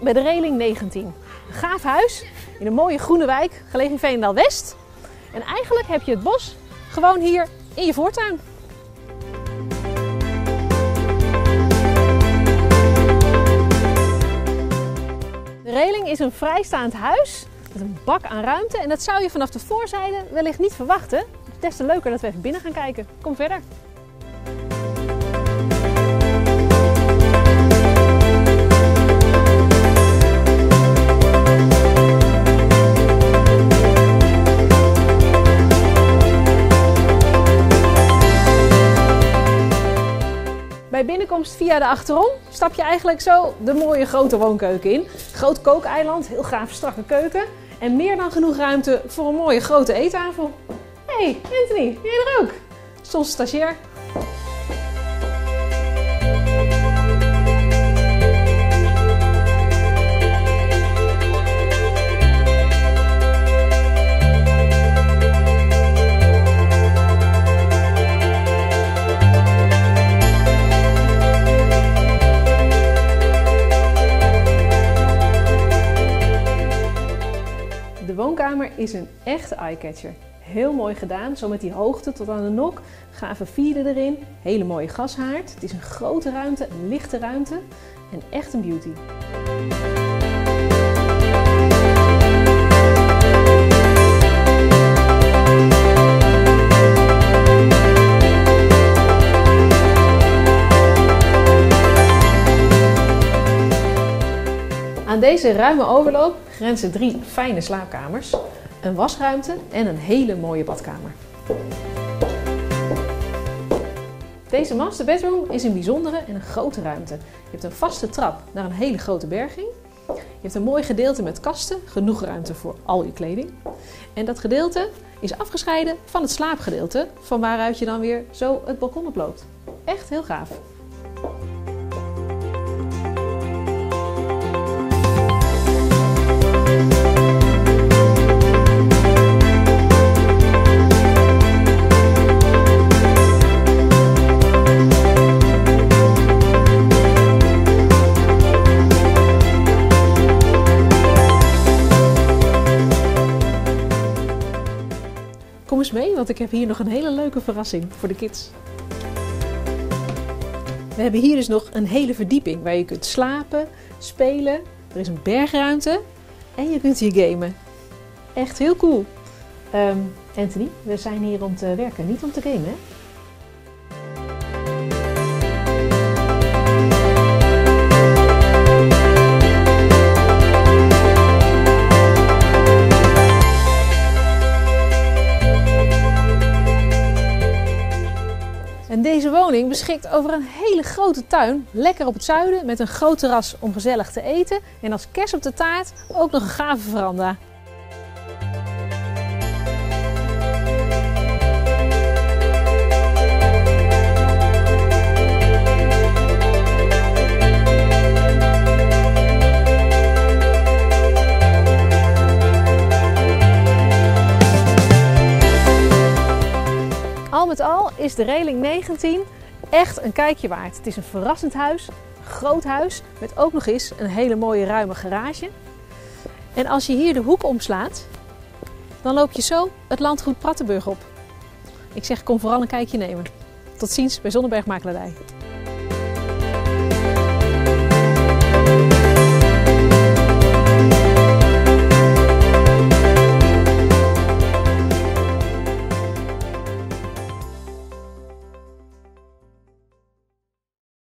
bij de Reling 19. Een gaaf huis in een mooie groene wijk, gelegen in Veenendaal West. En eigenlijk heb je het bos gewoon hier in je voortuin. De Reling is een vrijstaand huis met een bak aan ruimte. En dat zou je vanaf de voorzijde wellicht niet verwachten. Des te leuker dat we even binnen gaan kijken. Kom verder. Bij binnenkomst via de achterom stap je eigenlijk zo de mooie grote woonkeuken in. Groot kookeiland, heel gaaf strakke keuken en meer dan genoeg ruimte voor een mooie grote eettafel. Hey Anthony, jij er ook? Soms stagiair. De woonkamer is een echte eyecatcher. Heel mooi gedaan, zo met die hoogte tot aan de nok. Gave vierden erin, hele mooie gashaard. Het is een grote ruimte, een lichte ruimte en echt een beauty. Aan deze ruime overloop grenzen 3 fijne slaapkamers, een wasruimte en een hele mooie badkamer. Deze master bedroom is een bijzondere en een grote ruimte. Je hebt een vaste trap naar een hele grote berging. Je hebt een mooi gedeelte met kasten, genoeg ruimte voor al je kleding. En dat gedeelte is afgescheiden van het slaapgedeelte, van waaruit je dan weer zo het balkon oploopt. Echt heel gaaf. Kom eens mee, want ik heb hier nog een hele leuke verrassing voor de kids. We hebben hier dus nog een hele verdieping waar je kunt slapen, spelen. Er is een bergruimte en je kunt hier gamen. Echt heel cool. Anthony, we zijn hier om te werken, niet om te gamen, hè? En deze woning beschikt over een hele grote tuin, lekker op het zuiden, met een groot terras om gezellig te eten. En als kers op de taart ook nog een gave veranda. Al met al is de Reling 19 echt een kijkje waard. Het is een verrassend huis, een groot huis, met ook nog eens een hele mooie ruime garage. En als je hier de hoek omslaat, dan loop je zo het landgoed Prattenburg op. Ik zeg, kom vooral een kijkje nemen. Tot ziens bij Zonneberg Makelaardij.